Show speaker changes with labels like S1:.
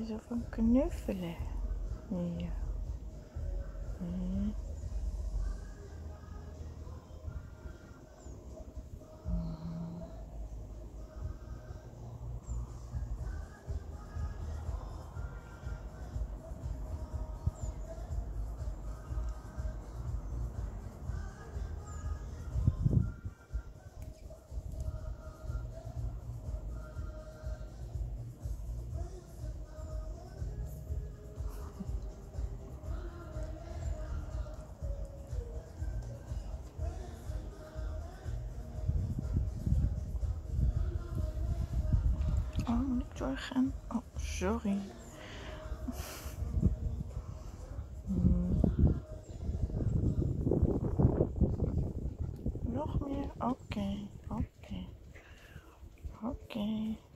S1: zo van knuffelen. Ja. Oh, moet ik doorgaan? Oh, sorry. Nog meer? Oké.